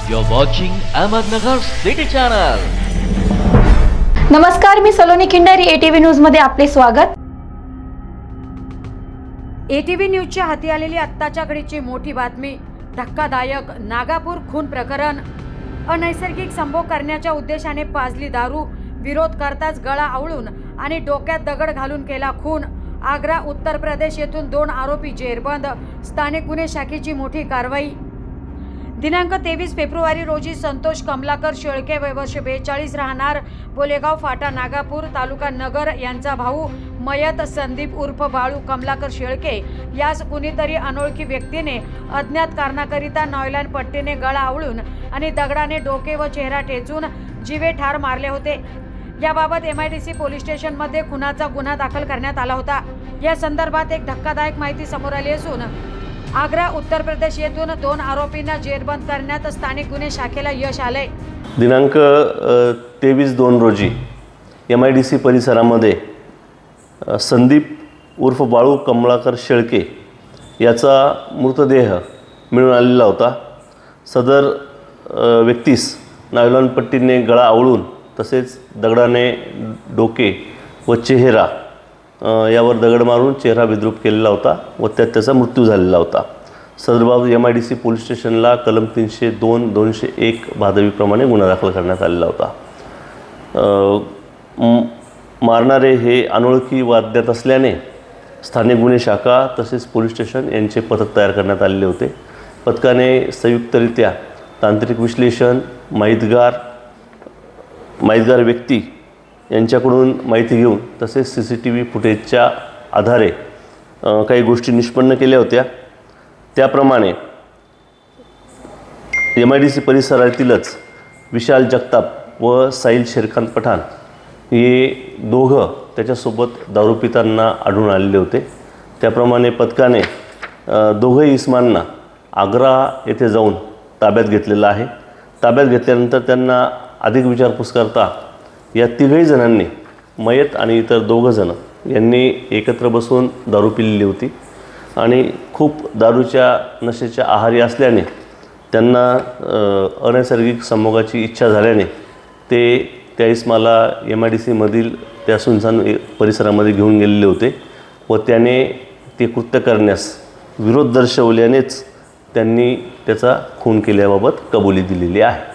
You're watching Ahmednagar City Channel. नमस्कार, मी Saloni Khindari, ATV news मध्ये आपले स्वागत. ATV न्यूजच्या हाती आलेली आत्ताच्या घडीची मोठी बातमी. धक्कादायक नागापूर खून प्रकरण. अनैसर्गिक संभोग करण्याच्या उद्देशाने पाजली दारू, विरोध करताच गळा आवळून आणि डोक्यात दगड घालून केला खून. आग्रा उत्तर प्रदेश येथून 2 आरोपी जेरबंद. स्थानिक गुन्हे शाखेची मोठी कारवाई. दिनांक 23 फेब्रुवारी रोजी संतोष कमलाकर शेळके, वय वर्ष 42, राहणार बोलेगाव फाटा, नागापूर तालुका नगर, यांचा भाऊ मयत संदीप उर्फ बाळू कमलाकर शेळके यास कुणीतरी अनोळखी व्यक्तीने अज्ञात कारणाकरिता नॉयलॉन पट्टीने गळा आवळून आणि दगडाने डोके व चेहरा ठेचून जीवे ठार मारले होते. याबाबत MIDC पोलीस स्टेशनमध्ये खुनाचा गुन्हा दाखल करण्यात आला होता. या संदर्भात एक धक्कादायक माहिती समोर आली असून आग्रा उत्तर प्रदेश येथून 2 आरोपींना जेरबंद करण्यात स्थानिक गुन्हे शाखेला यश आले. दिनांक 23/2 रोजी MIDC परिसरामध्ये संदीप उर्फ बाळू कमलाकर शेळके याचा मृतदेह मिळून आलेला होता. सदर व्यक्तीस नायलॉन पट्टीने गळा आवळून तसेच दगडाने डोके व चेहरा यावर दगड मारून चेहरा विद्रूप केलेला होता व त्यात त्याचा मृत्यू झालेला होता. सदर बाबत MIDC पोलीस स्टेशनला कलम 302-201 भादवीप्रमाणे गुन्हा दाखल करण्यात आलेला होता. मारणारे हे अनोळखी व अज्ञात असल्याने स्थानिक गुन्हे शाखा तसेच पोलीस स्टेशन यांचे पथक तयार करण्यात आलेले होते. पथकाने संयुक्तरित्या तांत्रिक विश्लेषण, माहितगार व्यक्ती यांच्याकडून माहिती घेऊन तसेच CCTV फुटेजच्या आधारे काही गोष्टी निष्पन्न केल्या होत्या. त्याप्रमाणे MIDC परिसरातीलच विशाल जगताप व साहिल शेरखान पठाण हे दोघं त्याच्यासोबत दारू पिताना आढळून आलेले होते. त्याप्रमाणे पथकाने दोघंही इस्मांना आग्रा येथे जाऊन ताब्यात घेतलेलं आहे. ताब्यात घेतल्यानंतर त्यांना अधिक विचारपूस करता या तिघही जणांनी मयत आणि इतर 2 जण यांनी एकत्र बसून दारू पिलेली होती आणि खूप दारूच्या नशेच्या आहारी असल्याने त्यांना अनैसर्गिक संभोगाची इच्छा झाल्याने ते त्या इस्माला MIDC मधील त्या सुनसान परिसरामध्ये घेऊन गेलेले होते व त्याने ते कृत्य करण्यास विरोध दर्शवल्यानेच त्यांनी त्याचा खून केल्याबाबत कबुली दिलेली आहे.